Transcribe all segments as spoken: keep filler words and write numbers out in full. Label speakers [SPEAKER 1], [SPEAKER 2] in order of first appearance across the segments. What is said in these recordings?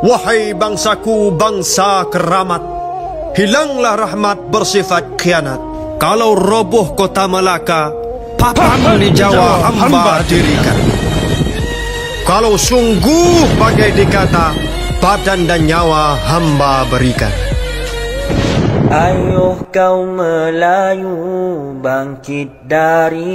[SPEAKER 1] Wahai bangsaku, bangsa keramat, hilanglah rahmat bersifat khianat. Kalau roboh kota Melaka, papan di Jawa hamba dirikan. Kalau sungguh bagai dikata, badan dan nyawa hamba berikan.
[SPEAKER 2] Ayuh kaum Melayu, bangkit dari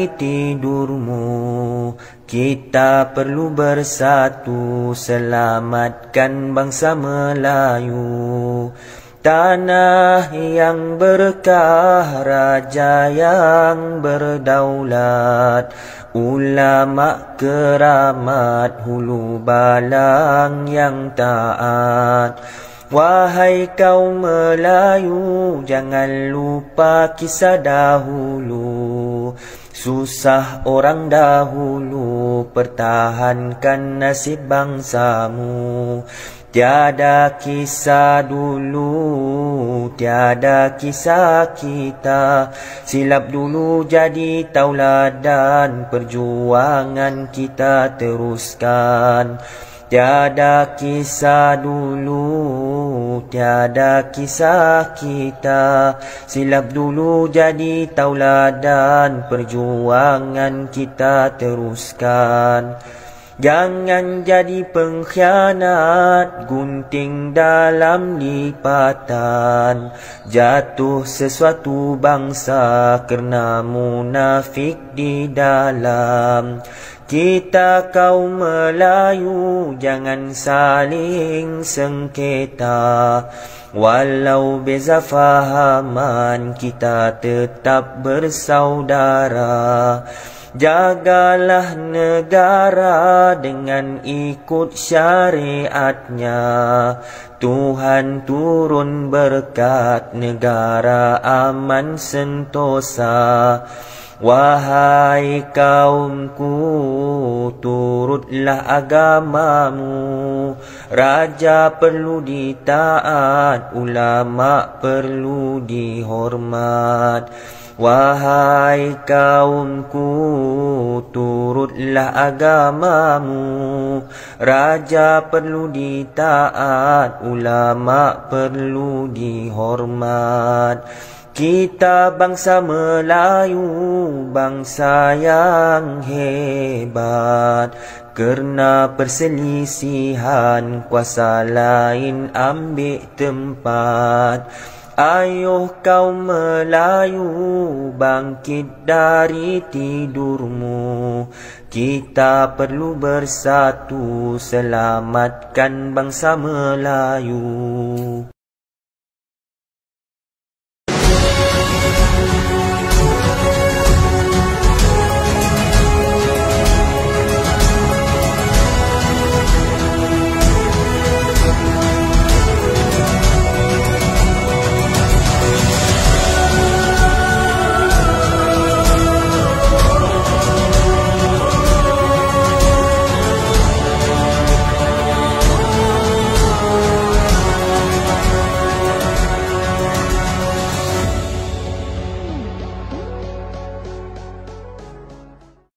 [SPEAKER 2] tidurmu. Kita perlu bersatu, selamatkan bangsa Melayu. Tanah yang berkah, raja yang berdaulat, ulama keramat, hulu balang yang taat. Wahai kaum Melayu, jangan lupa kisah dahulu. Susah orang dahulu, pertahankan nasib bangsamu. Tiada kisah dulu, tiada kisah kita. Silap dulu jadi tauladan, perjuangan kita teruskan. Tiada kisah dulu, tiada kisah kita. Silap dulu jadi tauladan, perjuangan kita teruskan. Jangan jadi pengkhianat, gunting dalam lipatan. Jatuh sesuatu bangsa kerana munafik di dalam. Kita kaum Melayu jangan saling sengketa. Walau beza fahaman, kita tetap bersaudara. Jagalah negara dengan ikut syariatnya. Tuhan turun berkat, negara aman sentosa. Wahai kaumku, turutlah agamamu. Raja perlu ditaat, ulama perlu dihormat. Wahai kaumku, turutlah agamamu. Raja perlu ditaat, ulama perlu dihormat. Kita bangsa Melayu, bangsa yang hebat. Kerana perselisihan, kuasa lain ambil tempat. Ayuh kaum Melayu, bangkit dari tidurmu. Kita perlu bersatu, selamatkan bangsa Melayu.